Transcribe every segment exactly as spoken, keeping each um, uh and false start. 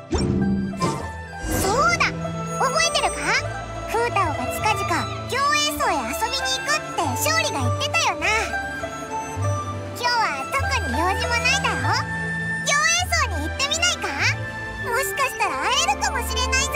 そうだ、覚えてるか？フータオが近々行営層へ遊びに行くって勝利が言ってたよな。今日は特に用事もないだろ。行営層に行ってみないか？もしかしたら会えるかもしれないぞ。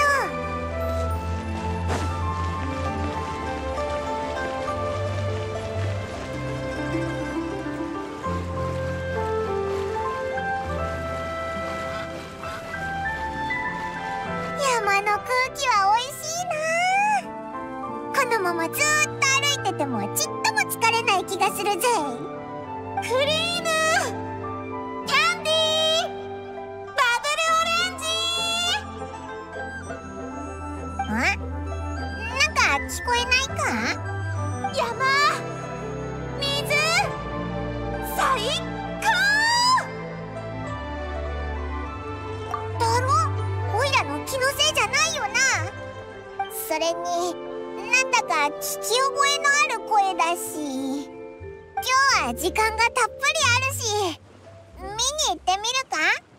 山の空気は美味しいな。このままずーっと歩いててもちっとも疲れない気がするぜ。クリーム、キャンディー、バブルオレンジ。ん？なんか聞こえないか？山、水、最高だろ？オイラの気のせいじゃないよな。それになんだか聞き覚えのある声だし、今日は時間がたっぷりあるし、見に行ってみるか？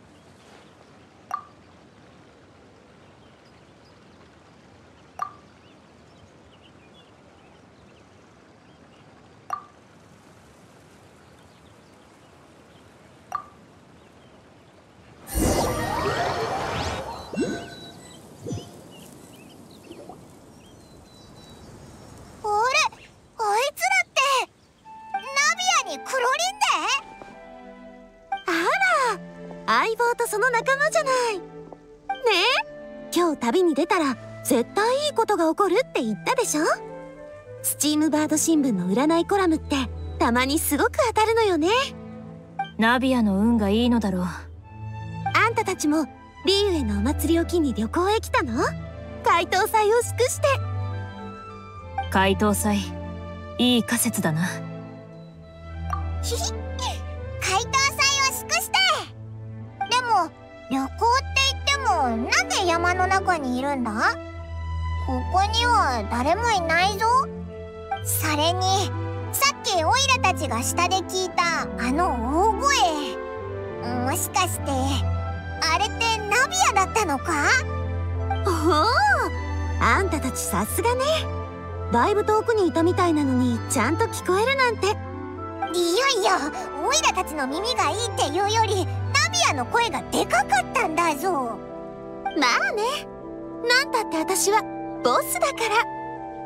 相棒とその仲間じゃない。ねえ、今日旅に出たら絶対いいことが起こるって言ったでしょ。スチームバード新聞の占いコラムってたまにすごく当たるのよね。 ナビアの運がいいのだろう。 あんたたちもリーウェのお祭りを機に旅行へ来たの？解凍祭を祝して。 解凍祭、いい仮説だな。 ひひ、解凍祭を祝して。でも旅行って言ってもなんで山の中にいるんだ？ここには誰もいないぞ。それにさっきオイラたちが下で聞いたあの大声、もしかしてあれってナビアだったのか？ おお、あんたたちさすがね。だいぶ遠くにいたみたいなのにちゃんと聞こえるなんて。 いやいや、オイラたちの耳がいいっていうよりナビアの声がでかかったんだぞ。 まあね、なんたって私はボスだから。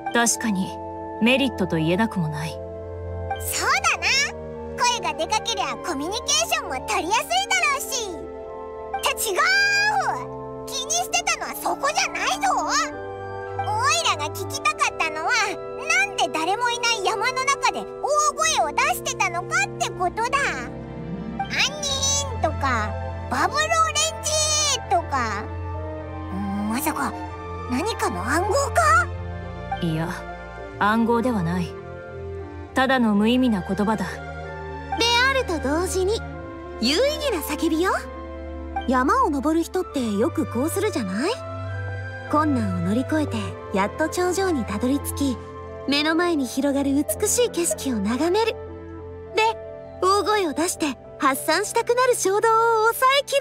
確かにメリットと言えなくもない。 そうだな、声がでかけりゃコミュニケーションも取りやすいだろうし。って違う、気にしてたのはそこじゃないぞ。オイラが聞きたかったのはなんで誰もいない山の中で大声を出してたのかってことだ。アンニーンとかバブルオレンジとか、んまさか何かの暗号か？ いや、暗号ではない。ただの無意味な言葉だ。 であると同時に有意義な叫びよ。山を登る人ってよくこうするじゃない？困難を乗り越えてやっと頂上にたどり着き、目の前に広がる美しい景色を眺める。で、大声を出して発散したくなる衝動を抑えきれ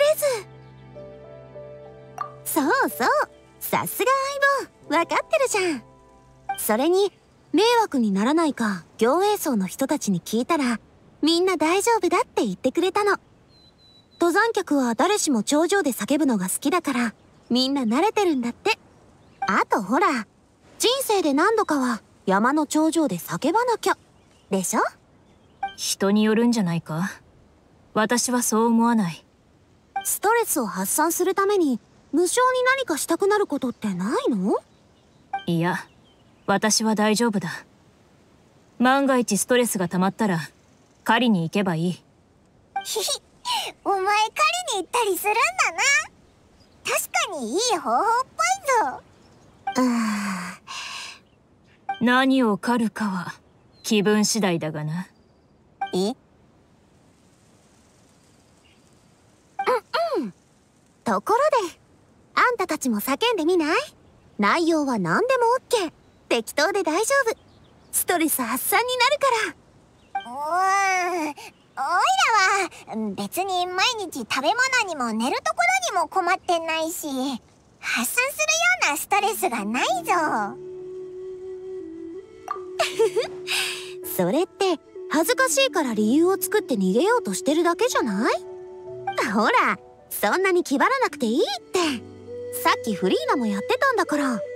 ず。そうそう、さすが相棒、わかってるじゃん。それに迷惑にならないか行営層の人たちに聞いたら、みんな大丈夫だって言ってくれたの。登山客は誰しも頂上で叫ぶのが好きだからみんな慣れてるんだって。あとほら、人生で何度かは山の頂上で叫ばなきゃでしょ。 人によるんじゃないか。私はそう思わない。 ストレスを発散するために無性に何かしたくなることってないの？ いや、私は大丈夫だ。万が一ストレスが溜まったら狩りに行けばいい。 ひひ、お前狩りに行ったりするんだな。確かにいい方法っぽいぞ。 あー、何を狩るかは気分次第だがな。 え？うんうん。ところで、あんたたちも叫んでみない？内容は何でも オーケー。適当で大丈夫。ストレス発散になるから。 うーん、 おいらは別に毎日食べ物にも寝るところにも困ってないし、発散するようなストレスがないぞ。 それって恥ずかしいから理由を作って逃げようとしてるだけじゃない？ほら、そんなに気張らなくていいって。さっきフリーナもやってたんだから。あ、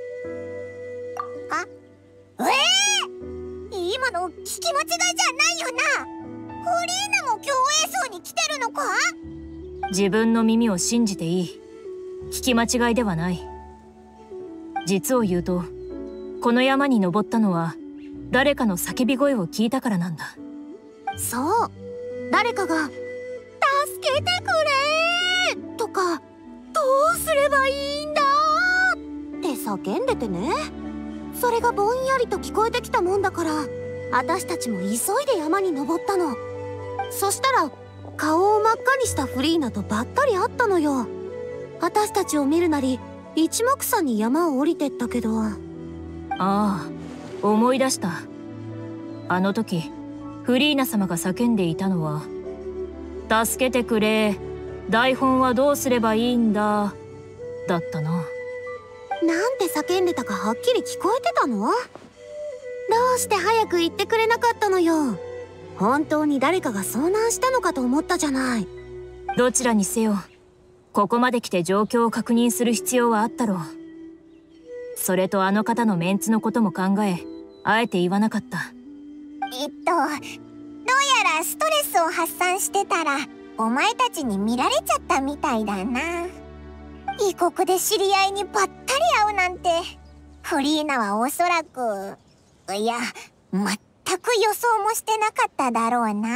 えー、今の聞き間違いじゃないよな。フリーナも競泳層に来てるのか？ 自分の耳を信じていい。聞き間違いではない。実を言うと、この山に登ったのは誰かの叫び声を聞いたからなんだ。 そう、誰かが「助けてくれ!」とか「どうすればいいんだ!」って叫んでてね。それがぼんやりと聞こえてきたもんだから、私たちも急いで山に登ったの。そしたら顔を真っ赤にしたフリーナとばったり会ったのよ。私たちを見るなり一目散に山を降りてったけど。ああ、思い出した。あの時フリーナ様が叫んでいたのは「助けてくれ、台本はどうすればいいんだ」だったな。 なんて叫んでたかはっきり聞こえてたの？どうして早く言ってくれなかったのよ。本当に誰かが遭難したのかと思ったじゃない。 どちらにせよ、ここまで来て状況を確認する必要はあったろう。それとあの方のメンツのことも考え、あえて言わなかった。 えっとどうやらストレスを発散してたらお前たちに見られちゃったみたいだな。異国で知り合いにばったり会うなんて、フリーナはおそらく、いや全く予想もしてなかっただろうな。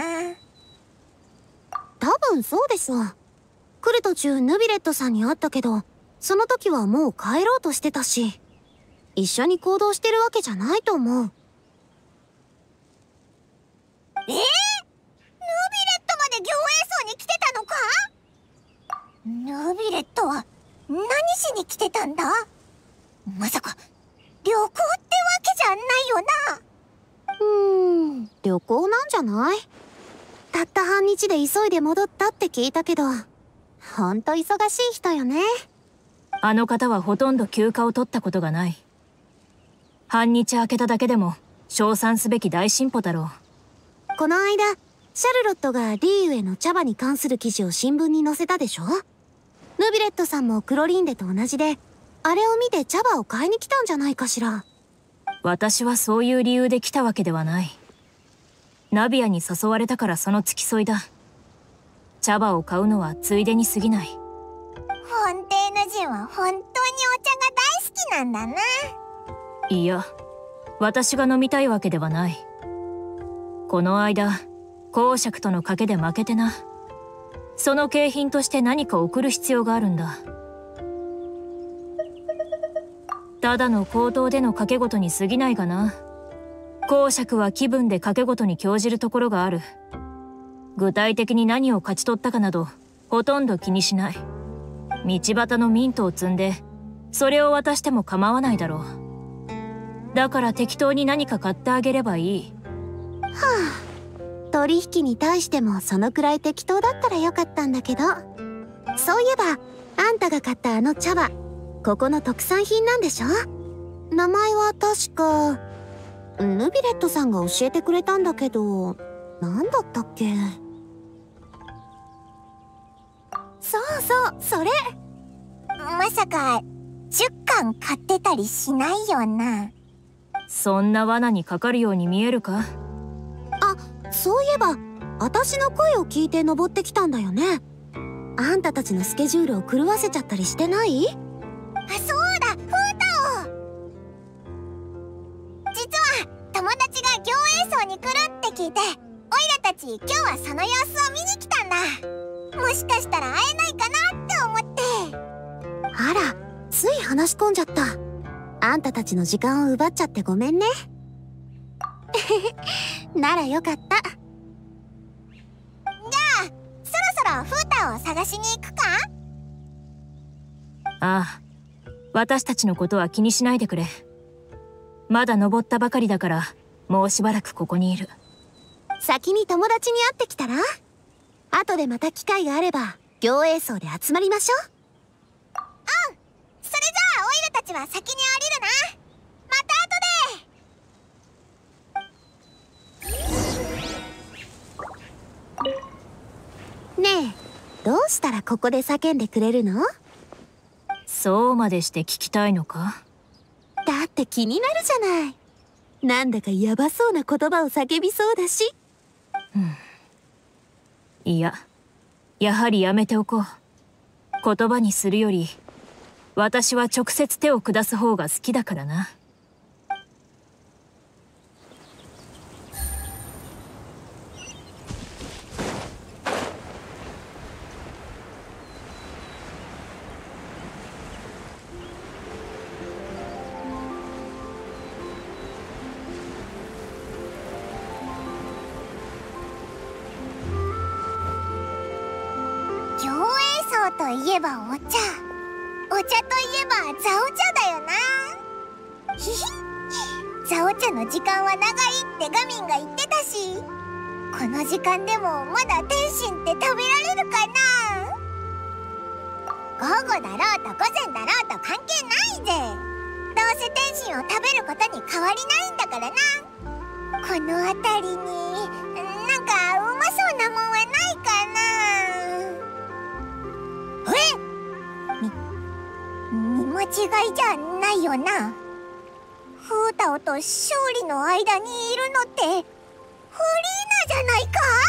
多分そうですわ。来る途中ヌビレットさんに会ったけど、その時はもう帰ろうとしてたし、一緒に行動してるわけじゃないと思う。 えー、ヌビレットまで行泳層に来てたのか？ヌビレットは何しに来てたんだ？まさか旅行ってわけじゃないよな。 うーん、旅行なんじゃない？たった半日で急いで戻ったって聞いたけど、ほんと忙しい人よね。 あの方はほとんど休暇を取ったことがない。半日空けただけでも称賛すべき大進歩だろう。この間シャルロットがリーユへの茶葉に関する記事を新聞に載せたでしょ。ヌビレットさんもクロリンデと同じで、あれを見て茶葉を買いに来たんじゃないかしら。 私はそういう理由で来たわけではない。ナビアに誘われたからその付き添いだ。茶葉を買うのはついでに過ぎない。 フォンテーヌ人は本当にお茶が大好きなんだな。 いや、私が飲みたいわけではない。この間公爵との賭けで負けてな。その景品として何か送る必要があるんだ。ただの口頭での賭け事に過ぎないがな。公爵は気分で賭け事に興じるところがある。具体的に何を勝ち取ったかなどほとんど気にしない。道端のミントを摘んでそれを渡しても構わないだろう。だから適当に何か買ってあげればいい。 はあ、取引に対してもそのくらい適当だったらよかったんだけど。そういえばあんたが買ったあの茶葉、ここの特産品なんでしょ？名前は確かヌビレットさんが教えてくれたんだけど、何だったっけ？そうそう、それ。 まさかじゅっかん買ってたりしないよな。 そんな罠にかかるように見えるか？ あ、そういえば私の声を聞いて登ってきたんだよね。あんたたちのスケジュールを狂わせちゃったりしてない？ あ、そうだ、フータオ。実は友達が行泳層に来るって聞いて、オイラたち今日はその様子を見に来たんだ。もしかしたら会えないかなって思って。 あら、つい話し込んじゃった。あんたたちの時間を奪っちゃってごめんね。ならよかった。じゃあそろそろフータを探しに行くか？ ああ、私たちのことは気にしないでくれ。まだ登ったばかりだからもうしばらくここにいる。 先に友達に会ってきたら？後でまた機会があれば行営層で集まりましょう。 うん、それじゃあオイラたちは先に降りるな。また後で。 ねえ、どうしたらここで叫んでくれるの？ そうまでして聞きたいのか？ だって気になるじゃない。なんだかヤバそうな言葉を叫びそうだし。 うん、いや、やはりやめておこう。言葉にするより私は直接手を下す方が好きだからな。 行営層といえばお茶、お茶といえばザオ茶だよな。ひひ、ザオ茶の時間は長いってガミンが言ってたし、この時間でもまだ点心って食べられるかな。午後だろうと午前だろうと関係ないぜ。どうせ点心を食べることに変わりないんだからな。この辺りになんかうまそうなもんはないかな。え？み、見間違いじゃないよな。フータオと勝利の間にいるのってフリーナじゃない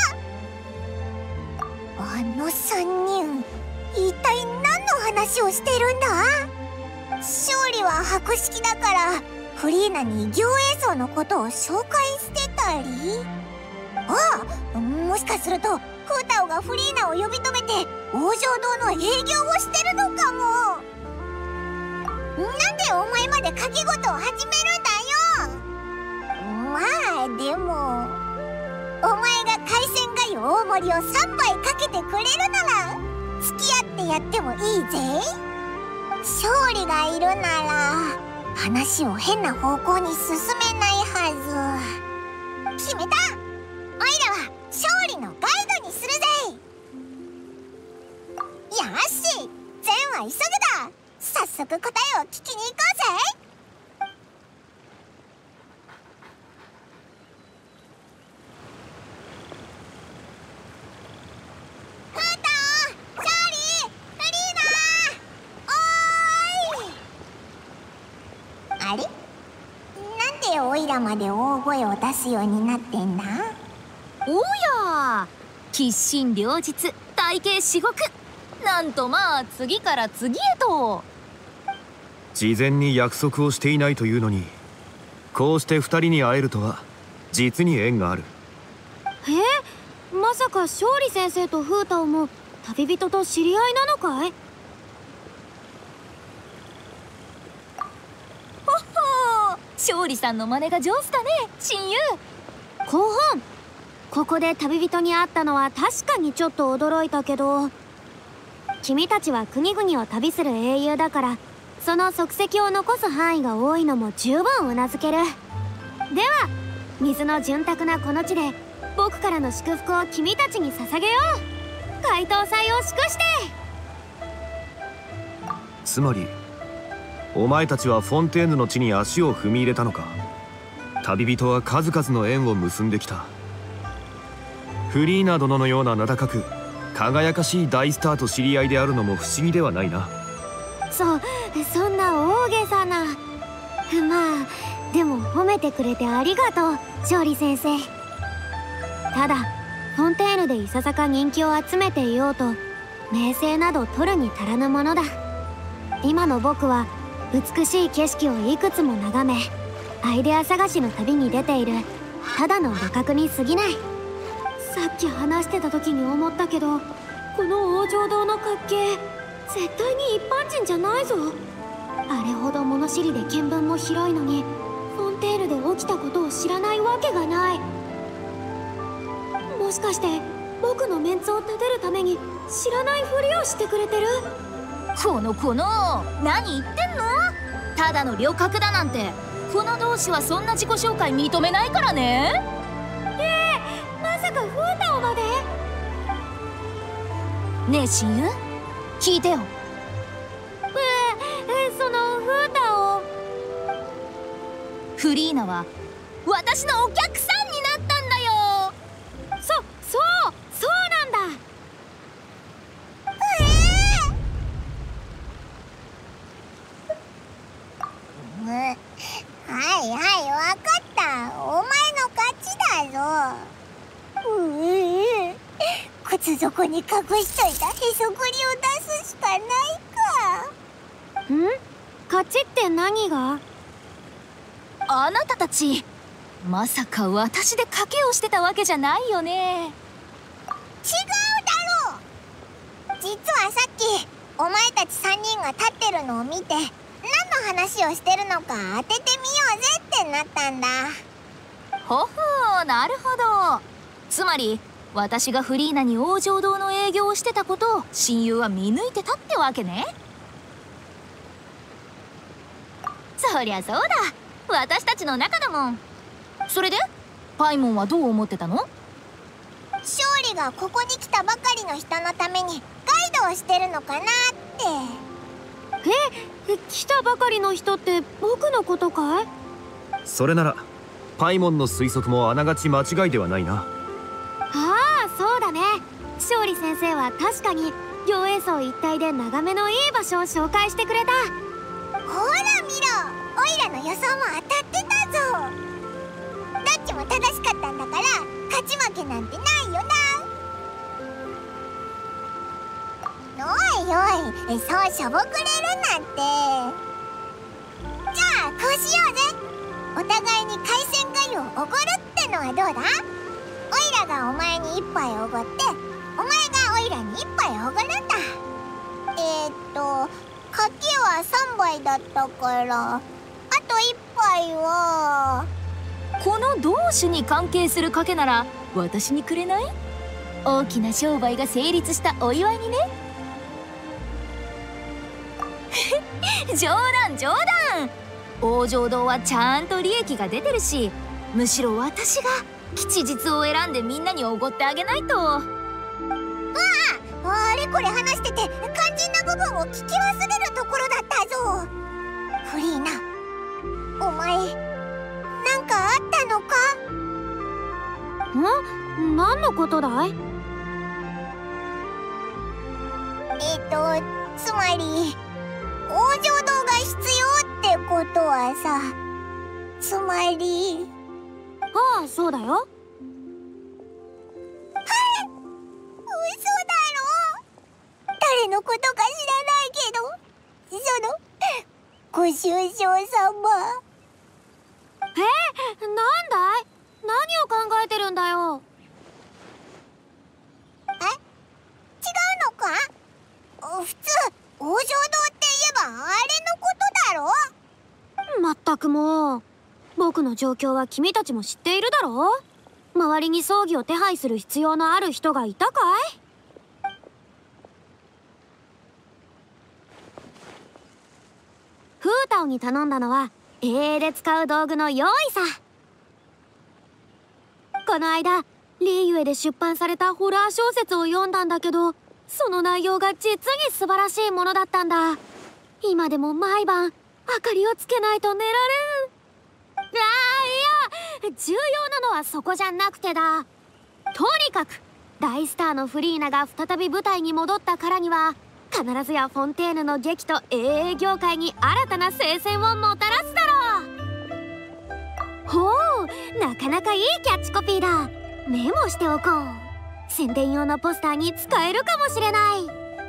か。あの三人、一体何の話をしてるんだ？勝利は博識だからフリーナに行営層のことを紹介してたり、ああ、もしかするとフータオがフリーナを呼び止めて王城堂の営業をしてるのかも。なんでお前まで賭け事を始めるんだよ。まあでもお前が海鮮がゆ大盛りをさんばいかけてくれるなら付き合ってやってもいいぜ。勝利がいるなら話を変な方向に進めないはず。決めた。おいらは勝利のガイドにするぜ。よし、善は急ぐだ。早速答えを聞きに行こうぜ。フータオ、勝利、フリーナ、おーい。あれ？なんでオイラまで大声を出すようになってんだ？ おや、吉心両日、体型至極。なんとまあ次から次へと。 事前に約束をしていないというのに、こうして二人に会えるとは実に縁がある。 え、まさか勝利先生とフータオも旅人と知り合いなのかい？ほっほー、勝利さんの真似が上手だね、親友。後半、ここで旅人に会ったのは確かにちょっと驚いたけど、君たちは国々を旅する英雄だからその足跡を残す範囲が多いのも十分うなずける。では水の潤沢なこの地で僕からの祝福を君たちに捧げよう。解答祭を祝して。 つまりお前たちはフォンテーヌの地に足を踏み入れたのか。旅人は数々の縁を結んできた。フリーナ殿のような名高く輝かしい大スターと知り合いであるのも不思議ではないな。 そ、そんな大げさな。まあでも褒めてくれてありがとう、勝利先生。ただフォンテーヌでいささか人気を集めていようと名声など取るに足らぬものだ。今の僕は美しい景色をいくつも眺めアイデア探しの旅に出ているただの旅客に過ぎない。さっき話してた時に思ったけど、この王城堂の活気絶対に一般人じゃないぞ。あれほど物知りで見聞も広いのにフォンテーヌで起きたことを知らないわけがない。もしかして僕のメンツを立てるために知らないふりをしてくれてる？ このこの何言ってんの？ただの旅客だなんてこの同士はそんな自己紹介認めないからね。 えー、マかフータオまで。 ねえ親友、聞いてよ。 ええ、そのフータオ、 フリーナは私のお客さんになったんだよ。 そそうそうなんだ。 うん、はいはい、わかった。お前の勝ちだぞ。うう靴底に隠しといたへそくりを出すしかないか。 ん？勝ちって何が？ あなたたちまさか私で賭けをしてたわけじゃないよね。 違うだろう。実はさっきお前たちさんにんが立ってるのを見て、何の話をしてるのか当ててみようぜってなったんだ。 ほほう、なるほど。つまり私がフリーナに王城堂の営業をしてたことを親友は見抜いてたってわけね。そりゃそうだ、私たちの仲だもん。それでパイモンはどう思ってたの？ 勝利がここに来たばかりの人のためにガイドをしてるのかなって。 え、来たばかりの人って僕のことかい？ それならパイモンの推測もあながち間違いではないな。 ああ、そうだね。勝利先生は確かに行営層一帯で眺めのいい場所を紹介してくれた。 ほら見ろ、オイラの予想も当たってたぞ。どっちも正しかったんだから勝ち負けなんてないよな。おいおい、そうしょぼくれるなんて。じゃあこうしようぜ。お互いに海鮮粥をおごるってのはどうだ？オイラがお前に一杯おごって、お前がオイラに一杯おごるんだ。えーっと賭けはさんばいだったから、あといっぱいはこの同種に関係する賭けなら私にくれない？大きな商売が成立したお祝いにね。冗談冗談。王城堂はちゃんと利益が出てるし、むしろ私が吉日を選んでみんなにおごってあげないと。 ああれこれ話してて肝心な部分を聞き忘れるところだったぞ。フリーナ、お前なんかあったのか？ ん？何のことだい？ えっとつまり王城堂が必要ってことはさ、つまり。 ああ、そうだよ。 はい、嘘だろ。誰のことか知らないけど、そのご愁傷様。 え、なんだい？何を考えてるんだよ。 え？違うのか？普通王城堂って言えばあれのことだろ？ まったくもう、僕の状況は君たちも知っているだろう。周りに葬儀を手配する必要のある人がいたかい？フータオに頼んだのは衛泳で使う道具の用意さ。この間リーユエで出版されたホラー小説を読んだんだけど、その内容が実に素晴らしいものだったんだ。今でも毎晩明かりをつけないと寝られん。ああ、いや、重要なのはそこじゃなくてだ。とにかく大スターのフリーナが再び舞台に戻ったからには、必ずやフォンテーヌの劇と永遠業界に新たな聖戦をもたらすだろう。ほう、なかなかいいキャッチコピーだ。メモしておこう。宣伝用のポスターに使えるかもしれない。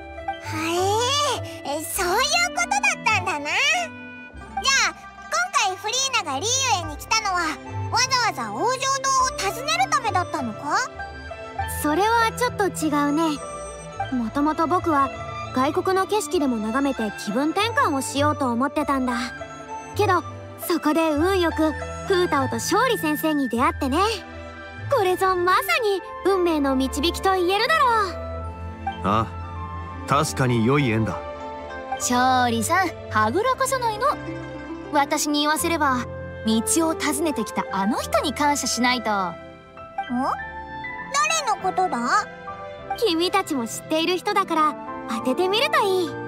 へえ、そういうことだったんだな。じゃあ今回フリーナがリーユエに来たのはわざわざ王城堂を訪ねるためだったのか？ それはちょっと違うね。もともと僕は外国の景色でも眺めて気分転換をしようと思ってたんだけど、そこで運よくフータオと勝利先生に出会ってね。これぞまさに運命の導きと言えるだろう。 ああ、確かに良い縁だ。 勝利さん、はぐらかさないの。私に言わせれば道を尋ねてきたあの人に感謝しないと。 ん？誰ことだ？ 君たちも知っている人だから当ててみるといい。え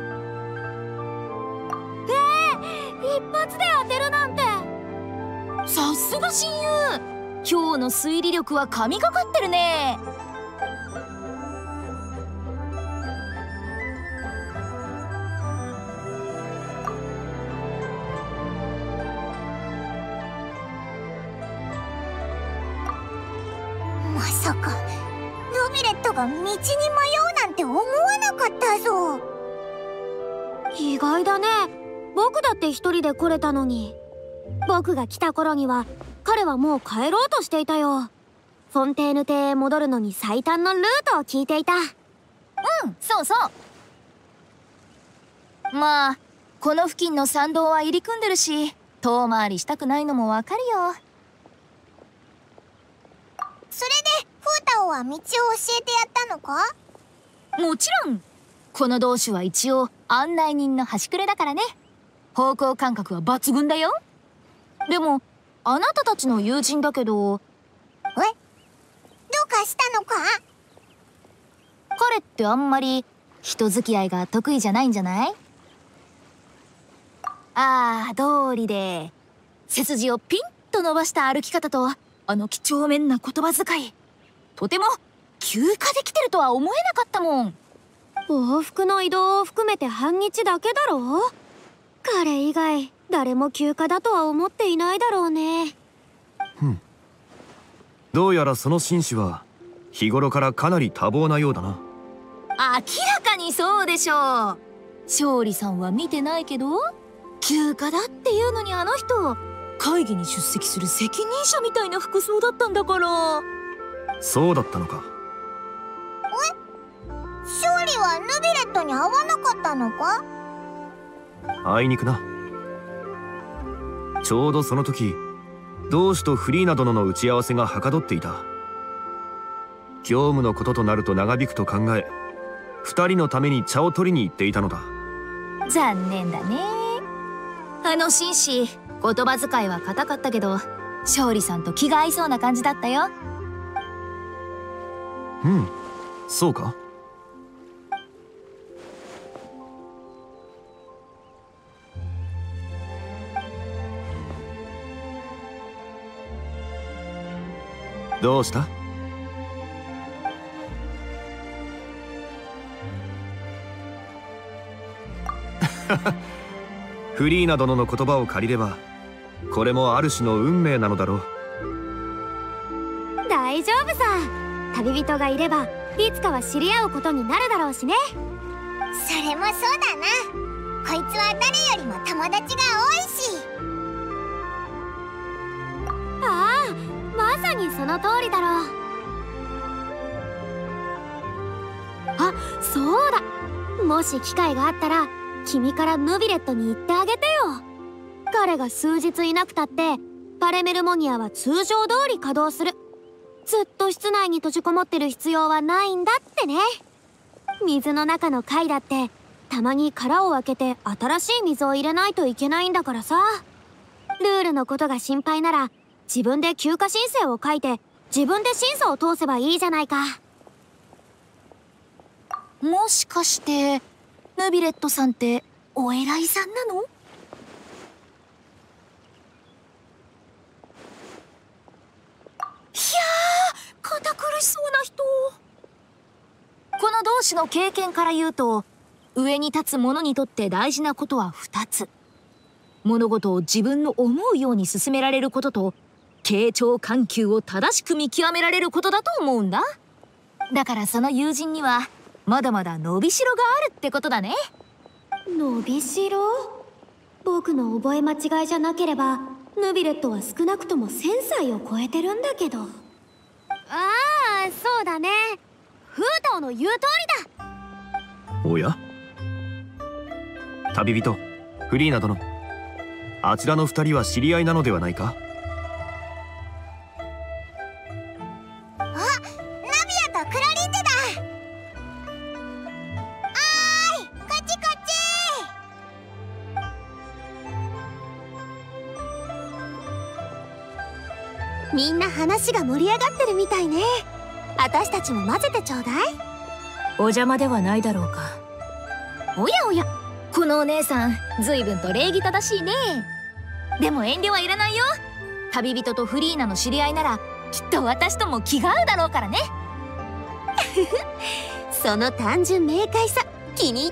ー、一発で当てるなんて。 さすが親友、今日の推理力は神がかってるね。 まさかヌビレットが道に迷うなんて思わなかったぞ。 意外だね。僕だって一人で来れたのに。僕が来た頃には彼はもう帰ろうとしていたよ。フォンテーヌ邸へ戻るのに最短のルートを聞いていた。 うん、そうそう。まあこの付近の山道は入り組んでるし、遠回りしたくないのもわかるよ。 それでフータオは道を教えてやったのか？ もちろん。この同志は一応案内人の端くれだからね。方向感覚は抜群だよ。でもあなたたちの友人だけど。 え？どうかしたのか？ 彼ってあんまり人付き合いが得意じゃないんじゃない？ああ、道理で背筋をピンと伸ばした歩き方とあの几帳面な言葉遣い、とても休暇できてるとは思えなかったもん。 往復の移動を含めて半日だけだろう。彼以外誰も休暇だとは思っていないだろうね。 ふん、どうやらその紳士は日頃からかなり多忙なようだな。 明らかにそうでしょう。勝利さんは見てないけど、休暇だっていうのにあの人会議に出席する責任者みたいな服装だったんだから。 そうだったのか。 え？勝利はヌビレットに会わなかったのか？ あいにくな。ちょうどその時同志とフリーナ殿の打ち合わせがはかどっていた。業務のこととなると長引くと考え、二人のために茶を取りに行っていたのだ。 残念だね。あの紳士、言葉遣いは硬かったけど勝利さんと気が合いそうな感じだったよ。 うん、そうか。どうした？フリーナ殿の言葉を借りればこれもある種の運命なのだろう。 大丈夫さ。旅人がいればいつかは知り合うことになるだろうしね。 それもそうだな。こいつは誰よりも友達が多いし。 ああ、まさにその通りだろう。あ、そうだ。もし機会があったら君からヌビレットに言ってあげてよ。彼が数日いなくたってパレメルモニアは通常通り稼働する。ずっと室内に閉じこもってる必要はないんだってね。水の中の貝だってたまに殻を開けて新しい水を入れないといけないんだからさ。ルールのことが心配なら自分で休暇申請を書いて自分で審査を通せばいいじゃないか。 もしかしてヌビレットさんってお偉いさんなの？いやー、堅苦しそうな人。この同志の経験から言うと、上に立つ者にとって大事なことはふたつ。物事を自分の思うように進められることと、傾聴緩急を正しく見極められることだと思うんだ。だからその友人にはまだまだ伸びしろがあるってことだね。 伸びしろ？僕の覚え間違いじゃなければヌビレットは少なくともせんさいを超えてるんだけど。ああ、そうだね。フータオの言う通りだ。 おや？旅人フリーナ殿、あちらの二人は知り合いなのではないか？ あ、ナビアとクロリンジェだ。あーい、こっちこっみんな話が盛り上がってるみたいね。 私たちも混ぜてちょうだい。 お邪魔ではないだろうか。 おやおや、このお姉さん随分と礼儀正しいね。でも遠慮はいらないよ。旅人とフリーナの知り合いならきっと私とも気が合うだろうからね。 その単純明快さ気に入った。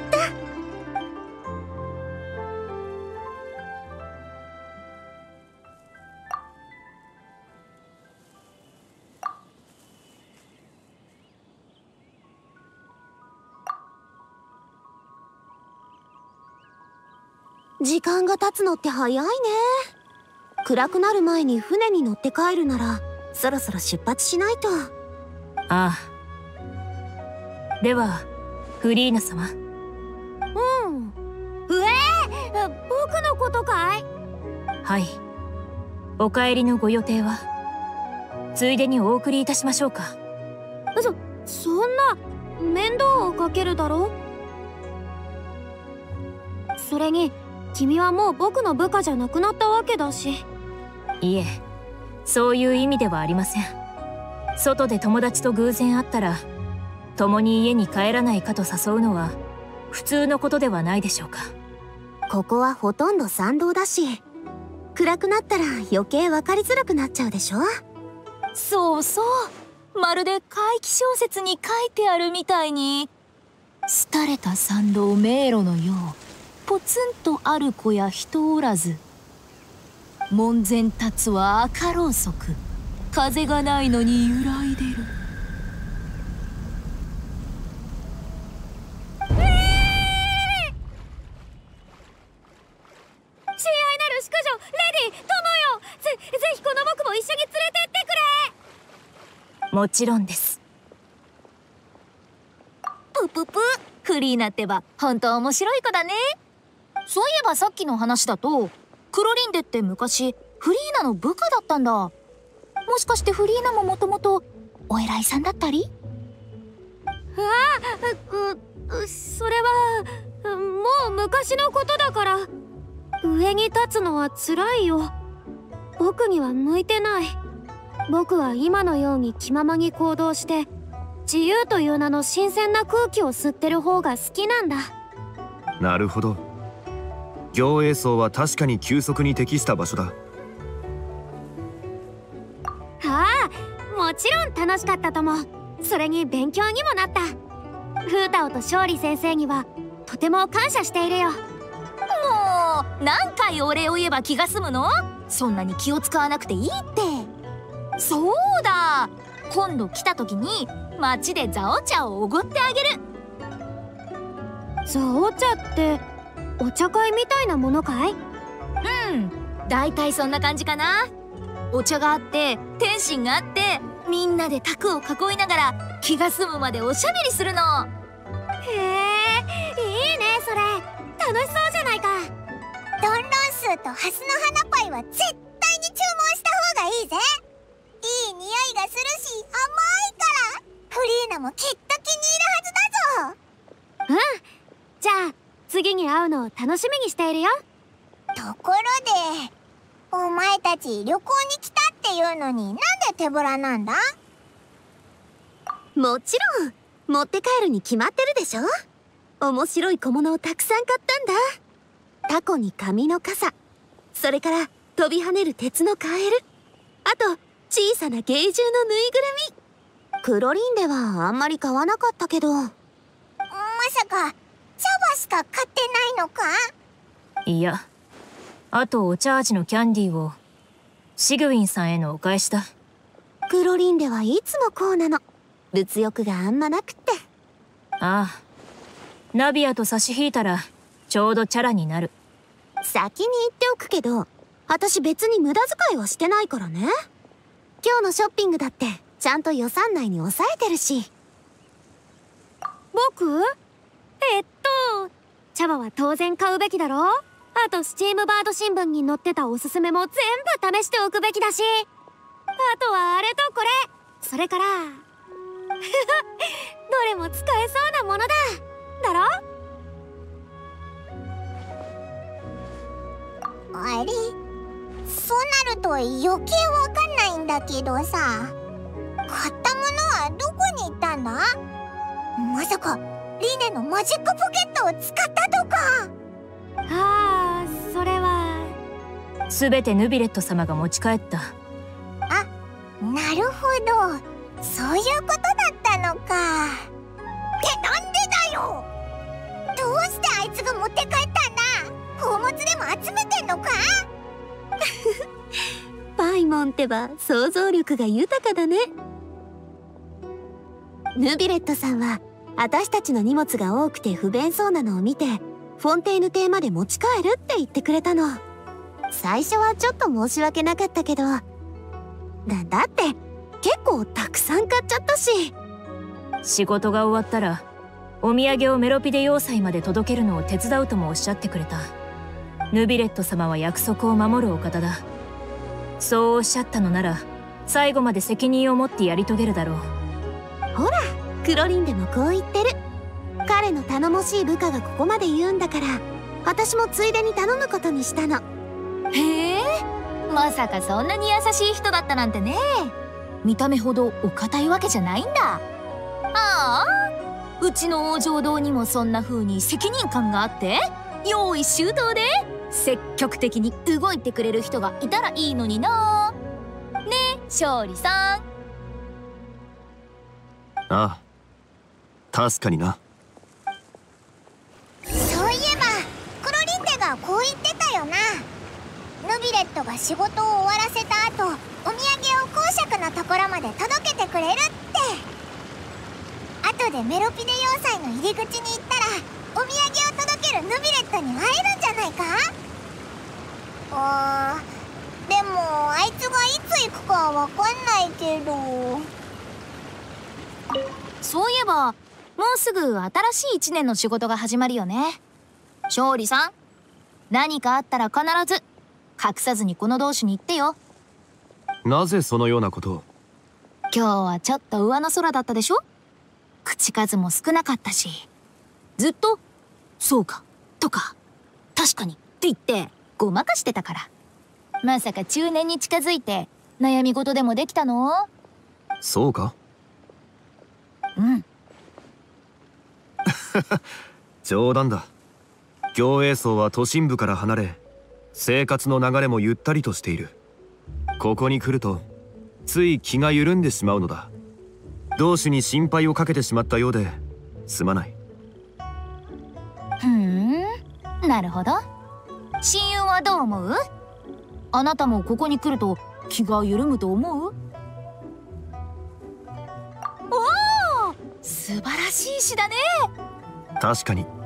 時間が経つのって早いね。暗くなる前に船に乗って帰るならそろそろ出発しないと。 ああ。ではフリーナ様。 うん。うえー、僕のことかい？ はい。お帰りのご予定は？ついでにお送りいたしましょうか。 そ、そんな面倒をかけるだろ。それに君はもう僕の部下じゃなくなったわけだし。 いえ、そういう意味ではありません。外で友達と偶然会ったら共に家に帰らないかと誘うのは普通のことではないでしょうか。 ここはほとんど参道だし、暗くなったら余計分かりづらくなっちゃうでしょ。 そうそう、まるで怪奇小説に書いてあるみたいに。廃れた参道迷路のよう、ポツンとある子や人おらず。門前立つは赤ろうそく、風がないのに揺らいでる。 親愛なる淑女レディ友よ、ぜぜひこの僕も一緒に連れてってくれ。 もちろんです。 ぷぷぷ、フリーナってば本当面白い子だね。そういえばさっきの話だとクロリンデって昔フリーナの部下だったんだ。もしかしてフリーナももともとお偉いさんだったり？ ああ、う、それはもう昔のことだから。上に立つのは辛いよ。僕には向いてない。僕は今のように気ままに行動して自由という名の新鮮な空気を吸ってる方が好きなんだ。 なるほど。行営層は確かに休息に適した場所だ。 ああ、もちろん楽しかったとも。それに勉強にもなった。フータオと勝利先生にはとても感謝しているよ。 もう何回お礼を言えば気が済むの？そんなに気を使わなくていいって。そうだ、今度来た時に町でザオ茶をおごってあげる。 ザオ茶ってお茶会みたいなものかい？ うん、だいたいそんな感じかな。お茶があって点心があってみんなで卓を囲いながら気が済むまでおしゃべりするの。 へえ、いいねそれ。楽しそうじゃないか。 ドンロンスーとハスの花パイは絶対に注文した方がいいぜ。いい匂いがするし甘いからフリーナもきっと気に入るはずだぞ。 うん、じゃあ次に会うのを楽しみにしているよ。 ところでお前たち旅行に来たっていうのになんで手ぶらなんだ？ もちろん持って帰るに決まってるでしょ。面白い小物をたくさん買ったんだ。タコに紙の傘、それから飛び跳ねる鉄のカエル、あと小さな芸獣のぬいぐるみ。クロリンではあんまり買わなかったけど。まさか茶葉しか買ってないのか？ いや、あとお茶味のキャンディーをシグウィンさんへのお返しだ。 クロリンではいつもこうなの。物欲があんまなくって。 ああ、ナビアと差し引いたらちょうどチャラになる。 先に言っておくけど、私別に無駄遣いはしてないからね。今日のショッピングだってちゃんと予算内に抑えてるし。 僕？えっと茶葉は当然買うべきだろ。あとスチームバード新聞に載ってたおすすめも全部試しておくべきだし、あとはあれとこれ、それからどれも使えそうなものだだろ。 あれ、そうなると余計わかんないんだけどさ、買ったものはどこまさかリネのマジックポケットを使ったとか。 ああ、それは全てヌビレット様が持ち帰った。 あ、なるほど、そういうことだったのか。ってなんでだよ。どうしてあいつが持って帰ったんだ。宝物でも集めてんのか。 パイモンってば想像力が豊かだね。ヌビレットさんは私たちの荷物が多くて不便そうなのを見て、フォンテーヌ邸まで持ち帰るって言ってくれたの。最初はちょっと申し訳なかったけど、だだって結構たくさん買っちゃったし。 仕事が終わったらお土産をメロピデ要塞まで届けるのを手伝うともおっしゃってくれた。ヌビレット様は約束を守るお方だ。そうおっしゃったのなら最後まで責任を持ってやり遂げるだろう。 ほら、クロリンでもこう言ってる。彼の頼もしい部下がここまで言うんだから、私もついでに頼むことにしたの。 へえ、まさかそんなに優しい人だったなんてね。見た目ほどお堅いわけじゃないんだ。ああ、うちの王城堂にもそんな風に責任感があって用意周到で積極的に動いてくれる人がいたらいいのにな。ねえ勝利さん。 ああ、確かにな。 そういえばクロリンテがこう言ってたよな。ヌビレットが仕事を終わらせた後、お土産を公爵のところまで届けてくれるって。後でメロピデ要塞の入り口に行ったらお土産を届けるヌビレットに会えるんじゃないか。あー、でもあいつがいつ行くかわかんないけど。 そういえばもうすぐ新しいいちねんの仕事が始まるよね。勝利さん、何かあったら必ず隠さずにこの同士に言ってよ。 なぜそのようなことを。 今日はちょっと上の空だったでしょ。口数も少なかったし、ずっと「そうか」とか「確かに」って言ってごまかしてたから。まさか中年に近づいて悩み事でもできたの？ そうか。 うん。 冗談だ。行営層は都心部から離れ、生活の流れもゆったりとしている。ここに来るとつい気が緩んでしまうのだ。同種に心配をかけてしまったようですまない。 ふーん、なるほど。親友はどう思う？あなたもここに来ると気が緩むと思う？おお、素晴らしい詩だね。 確かに。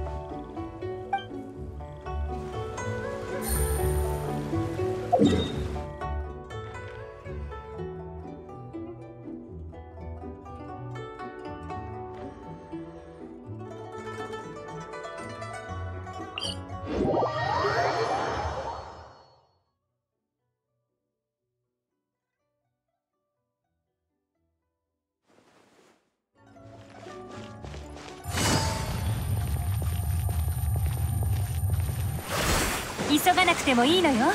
急がなくてもいいのよ。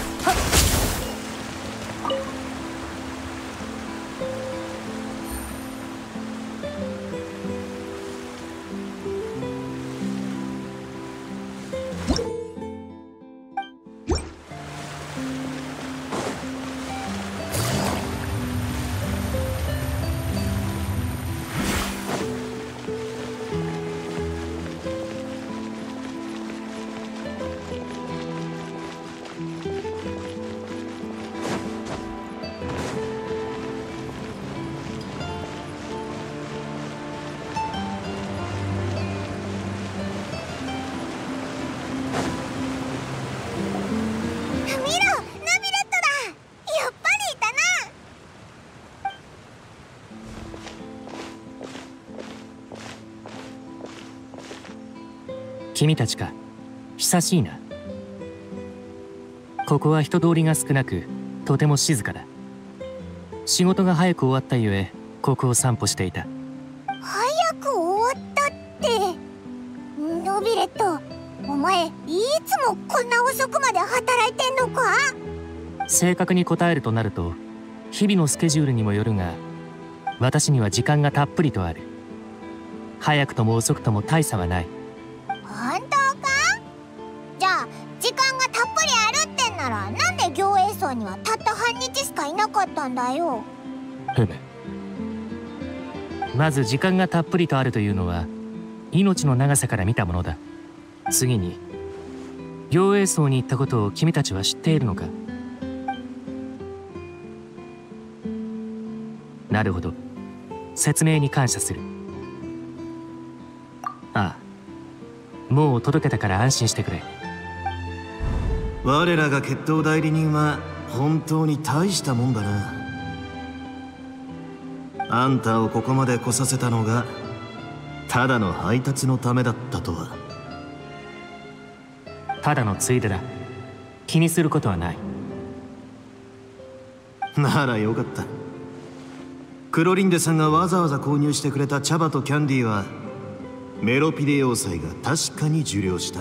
君たちか。久しいな。ここは人通りが少なくとても静かだ。仕事が早く終わったゆえここを散歩していた。 早く終わったって。ノビレット、お前いつもこんな遅くまで働いてんのか？ 正確に答えるとなると日々のスケジュールにもよるが、私には時間がたっぷりとある。 早くとも遅くとも大差はない。 本当か？じゃあ時間がたっぷりあるってんなら、なんで行営層にはたった半日しかいなかったんだよ。 ふむ。まず時間がたっぷりとあるというのは命の長さから見たものだ。次に行営層に行ったことを君たちは知っているのか？なるほど。説明に感謝する。ああ、もう届けたから安心してくれ。 我らが決闘代理人は本当に大したもんだな。あんたをここまで来させたのがただの配達のためだったとは。 ただのついでだ。気にすることはない。 ならよかった。クロリンデさんがわざわざ購入してくれた茶葉とキャンディーはメロピデ要塞が確かに受領した。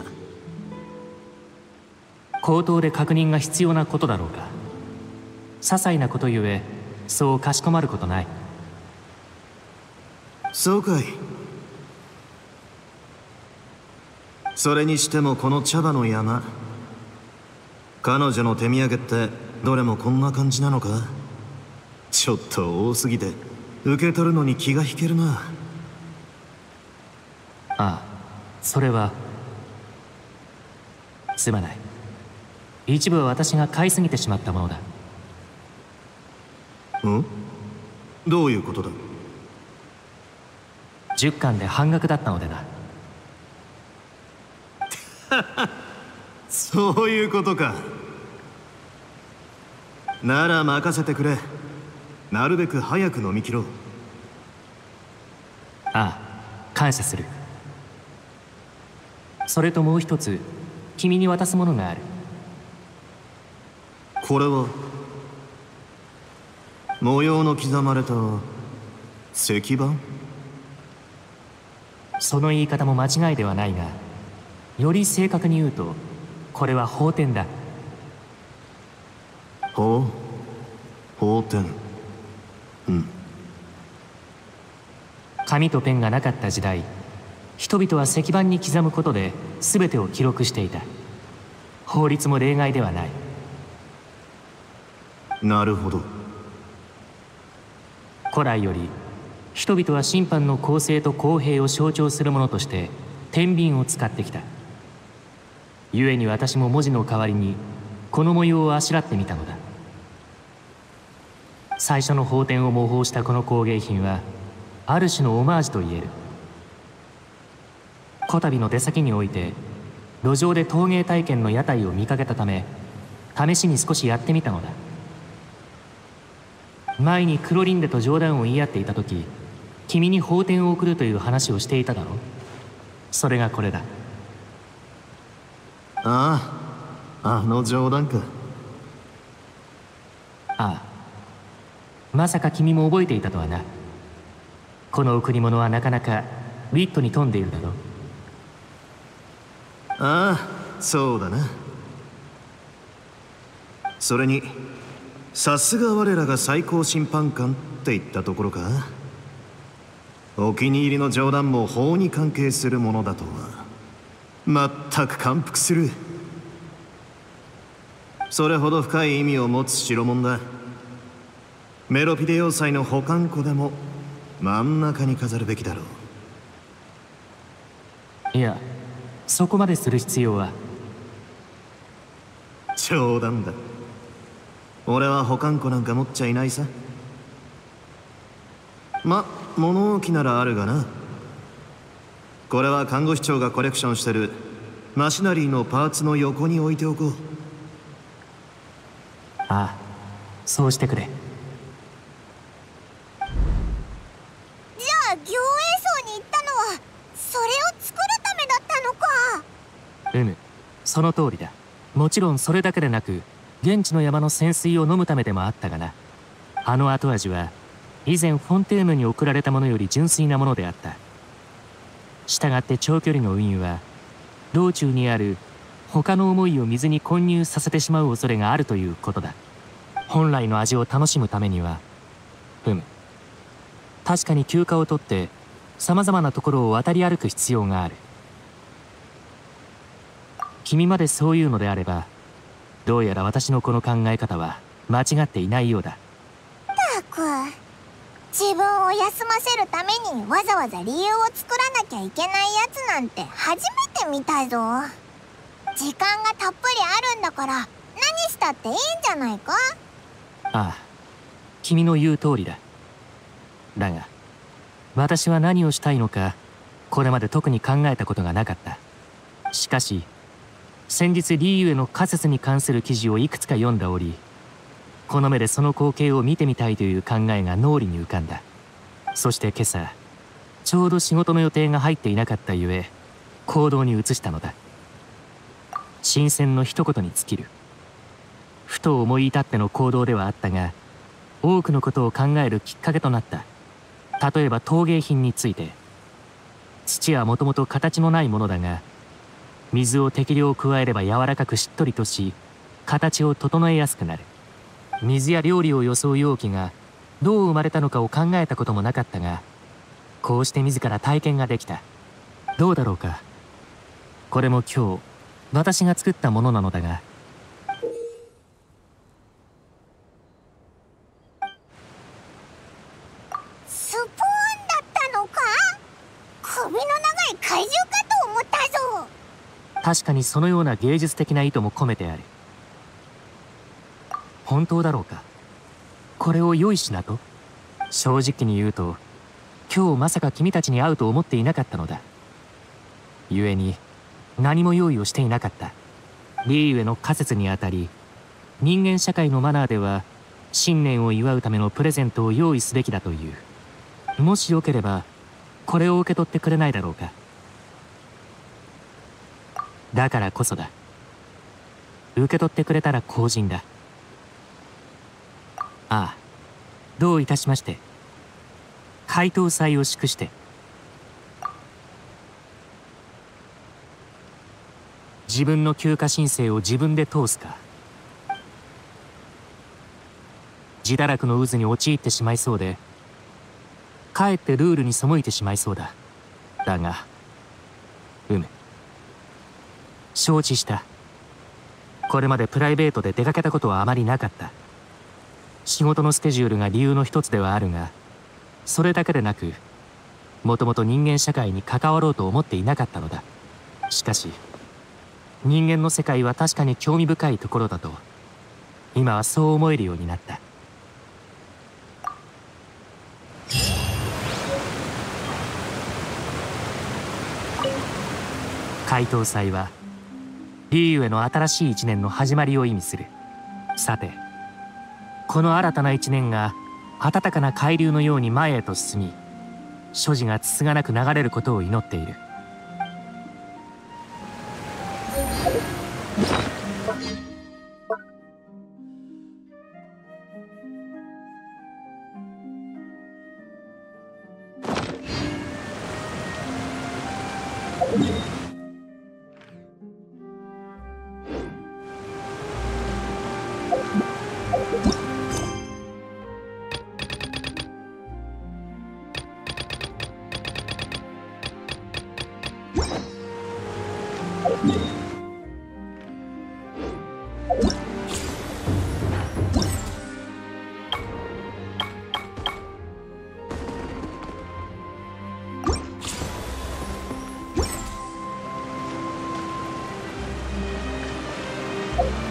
口頭で確認が必要なことだろうか。些細なことゆえそうかしこまることない。 そうかい。それにしてもこの茶葉の山、彼女の手土産ってどれもこんな感じなのか？ちょっと多すぎて受け取るのに気が引けるな。 ああ、それはすまない。一部は私が買いすぎてしまったものだ。 ん？どういうことだ？ じゅっかんで半額だったのでな。 そういうことか。なら任せてくれ。なるべく早く飲み切ろう。 ああ、感謝する。それともう一つ君に渡すものがある。 これは模様の刻まれた石板？ その言い方も間違いではないが、より正確に言うとこれは宝典だ。 ほう、宝典。うん。 紙とペンがなかった時代、人々は石板に刻むことで全てを記録していた。法律も例外ではない。 なるほど。 古来より人々は審判の公正と公平を象徴するものとして天秤を使ってきた。故に私も文字の代わりにこの模様をあしらってみたのだ。最初の宝典を模倣したこの工芸品はある種のオマージュと言える。こたびの出先において路上で陶芸体験の屋台を見かけたため、試しに少しやってみたのだ。前にクロリンデと冗談を言い合っていた時、君に宝典を送るという話をしていただろう。それがこれだ。 ああ、あの冗談か。 ああ、まさか君も覚えていたとはな。この贈り物はなかなかウィットに富んでいるだろう。 ああ、そうだな。それにさすが我らが最高審判官って言ったところか。お気に入りの冗談も法に関係するものだとは全く感服する。それほど深い意味を持つ代物だ。メロピデ要塞の保管庫でも真ん中に飾るべきだろう。いや、そこまでする必要は。 冗談だ。俺は保管庫なんか持っちゃいないさ。ま、物置ならあるがな。これは看護師長がコレクションしてるマシナリーのパーツの横に置いておこう。 ああ、そうしてくれ。 じゃあ行営層に行ったのはそれを作るためだったのか。 うむ、その通りだ。もちろんそれだけでなく現地の山の泉水を飲むためでもあったがな。あの後味は以前フォンテーヌに送られたものより純粋なものであった。したがって長距離の運輸は道中にある他の思いを水に混入させてしまう恐れがあるということだ。本来の味を楽しむためには、ふむ、確かに休暇を取ってさまざまなところを渡り歩く必要がある。君までそういうのであれば、どうやら私のこの考え方は間違っていないようだ。 ったく、自分を休ませるためにわざわざ理由を作らなきゃいけないやつなんて初めて見たぞ。時間がたっぷりあるんだから何したっていいんじゃないか。 ああ、君の言う通りだ。だが私は何をしたいのかこれまで特に考えたことがなかった。しかし先日リーユへの仮説に関する記事をいくつか読んでおり、この目でその光景を見てみたいという考えが脳裏に浮かんだ。そして今朝ちょうど仕事の予定が入っていなかったゆえ行動に移したのだ。新鮮の一言に尽きる。ふと思い至っての行動ではあったが、多くのことを考えるきっかけとなった。例えば陶芸品について。土はもともと形のないものだが、水を適量加えれば柔らかくしっとりとし、形を整えやすくなる。水や料理を装う容器がどう生まれたのかを考えたこともなかったが、こうして自ら体験ができた。どうだろうか。これも今日私が作ったものなのだが、 スプーンだったのか。首の長い怪獣かと思ったぞ。 確かにそのような芸術的な意図も込めてある。本当だろうか。これを用意しなと。正直に言うと今日まさか君たちに会うと思っていなかったのだ。故に何も用意をしていなかった。リーユへの仮説にあたり、人間社会のマナーでは新年を祝うためのプレゼントを用意すべきだという。もしよければこれを受け取ってくれないだろうか。だからこそだ。受け取ってくれたら幸甚だ。ああ、どういたしまして。回答祭を祝して自分の休暇申請を自分で通すか。自堕落の渦に陥ってしまいそうで、かえってルールに背いてしまいそうだ。だがうむ、承知した。これまでプライベートで出かけたことはあまりなかった。仕事のスケジュールが理由の一つではあるが、それだけでなくもともと人間社会に関わろうと思っていなかったのだ。しかし人間の世界は確かに興味深いところだと今はそう思えるようになった。回答祭はリーユへの新しい一年の始まりを意味する。さてこの新たな一年が暖かな海流のように前へと進み、所持がつつがなく流れることを祈っている。 you